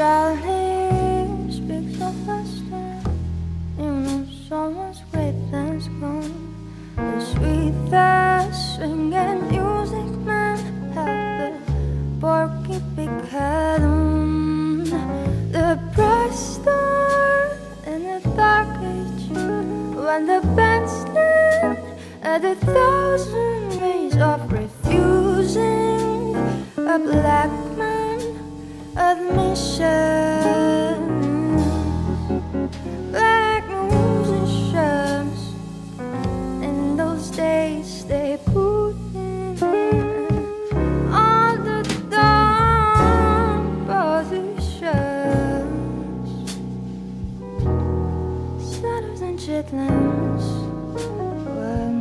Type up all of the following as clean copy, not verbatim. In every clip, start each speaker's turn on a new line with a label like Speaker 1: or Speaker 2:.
Speaker 1: Charlie speaks of last time. You know someone's great things gone. The sweet fast swinging music man had the porky pig head on. The bright star in the dark age, when the band stand at 1,000 ways of refusing a black man admission. Black musicians in those days they put in all the dumb positions. Satyrs and chitlins when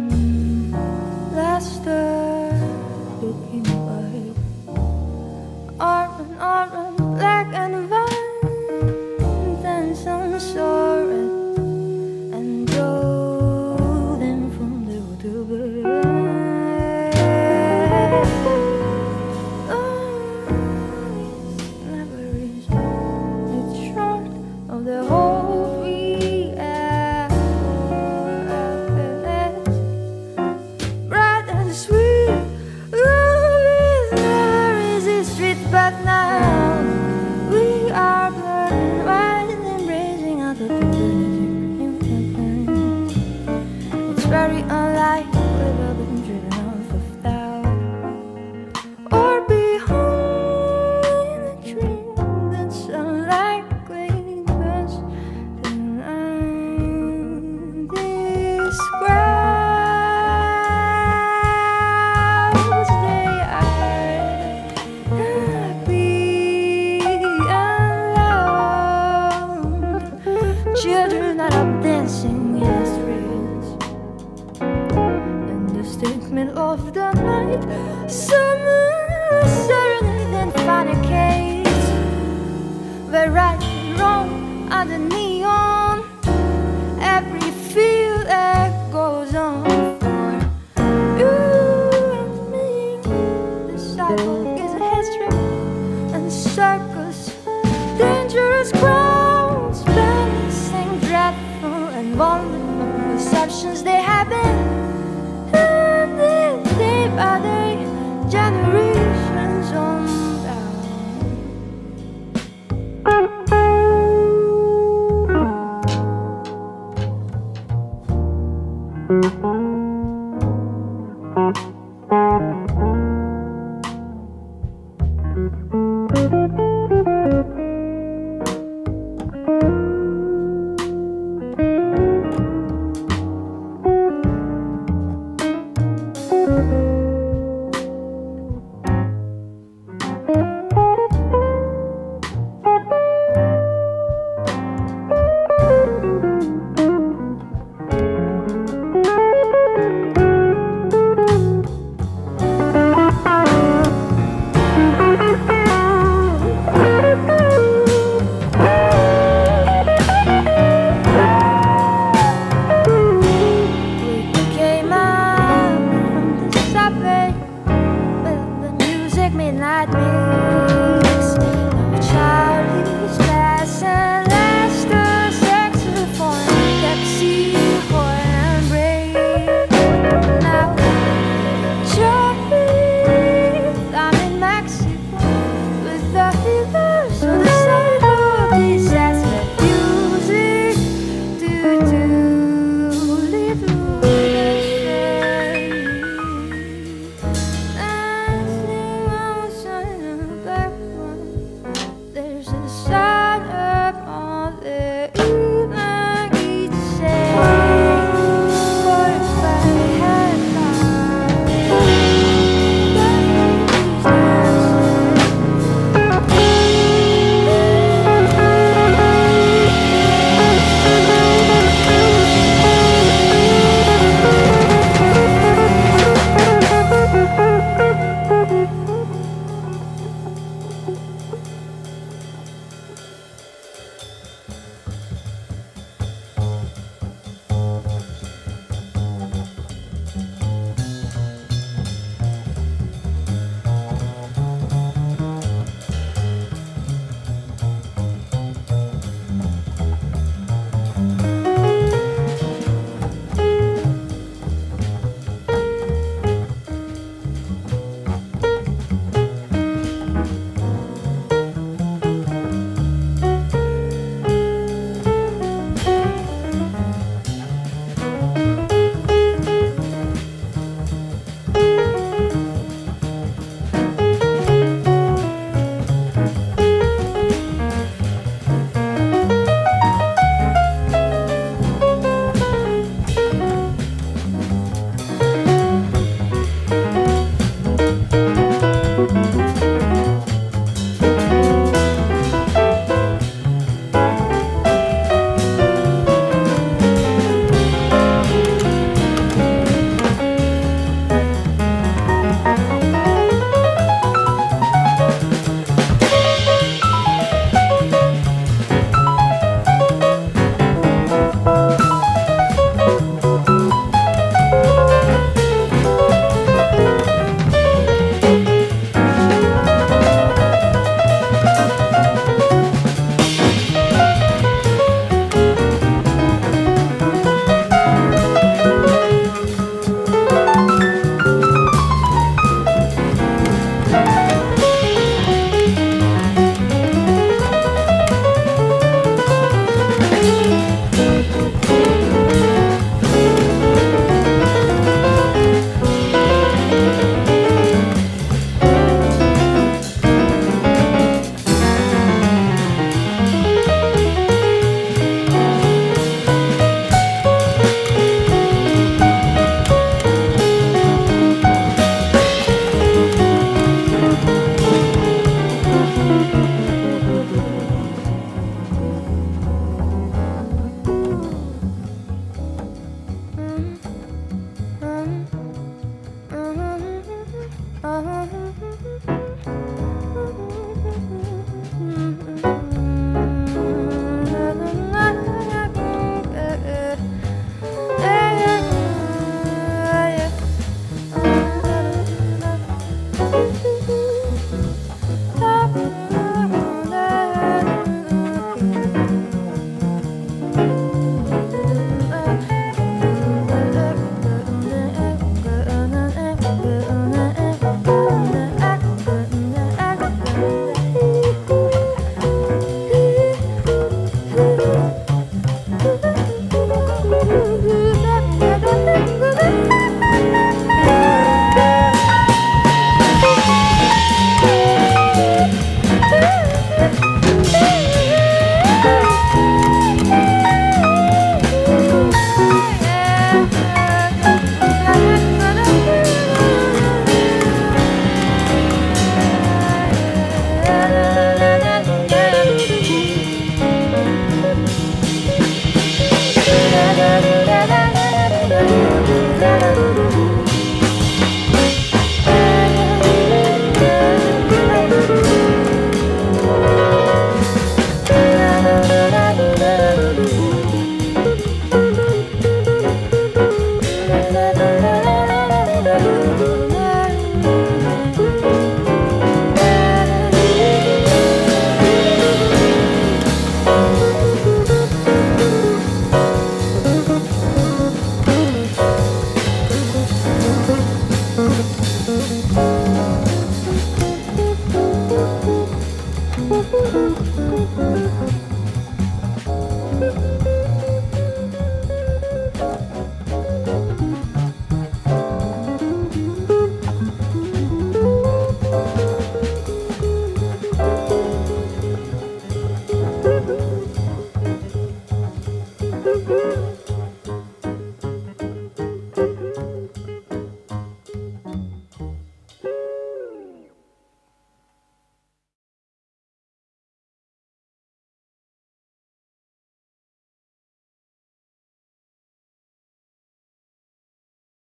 Speaker 1: Lester looking white, orange, black and white, and some saw it and drove them from the water. Oh, it's never easy. It's short of the whole we have. Bright and sweet, love is not easy street, but now we are blood and white, embracing out the it's very unlike we've ever been driven off of doubt, or behind a dream that's unlikely, 'cause the night is crowds, they are happy and loud. Children are up dancing in the streets. In the statement of the night, summer serenade and find a case where right and wrong are the neon. Every field echoes on for you and me. The sidewalk is a history and circus, dangerous crowds, balancing dreadful and wonderful perceptions they have been. And day by day, generations on down.